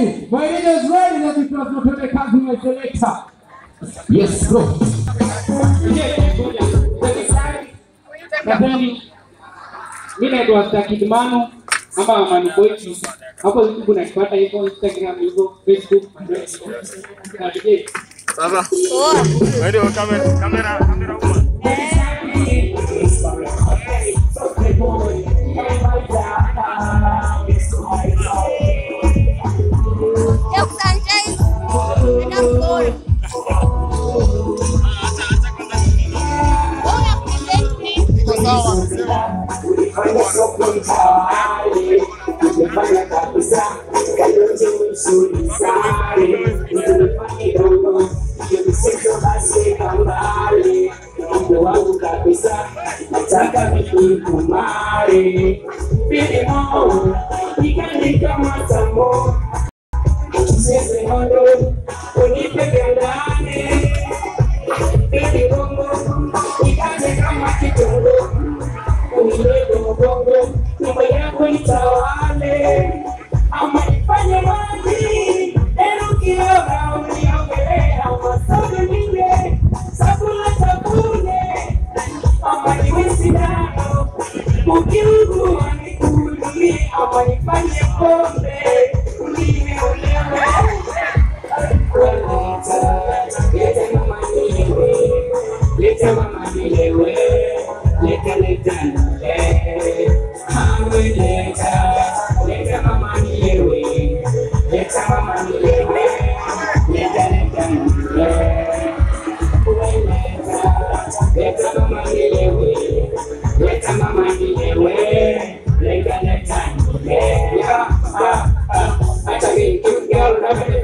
ready. My leader's ready. Let me cross my country, my selector. Yes, go. Mimi ndo astaki mano ama amani boy. Hapo YouTube unapata hivyo, Instagram hivyo, Facebook. Sasa. Wewe kamera huko. Eu Sanchez. Não foi. Olha presente. Nataka nikukumare Bili mo Ikanika matamo Sese hondo Unipe gandane Bili bongo Ikate kama kitongo Unilego mbongo Nyumba yako itawale Ama nifanye maji Ero kiora Uniogelea Masaga nile Sabula sabune Ama niwezi nao Ukiugu wanikudumi Ama nifanye pombe Unime ulewe Leta mama nilewe Leta mama nilewe Leta nilewe Hawe Leta mama nilewe Leta mama nilewe Leta nilewe Leta mama nilewe Leta mama nilewe Leta nilewe Acha me, cute girl,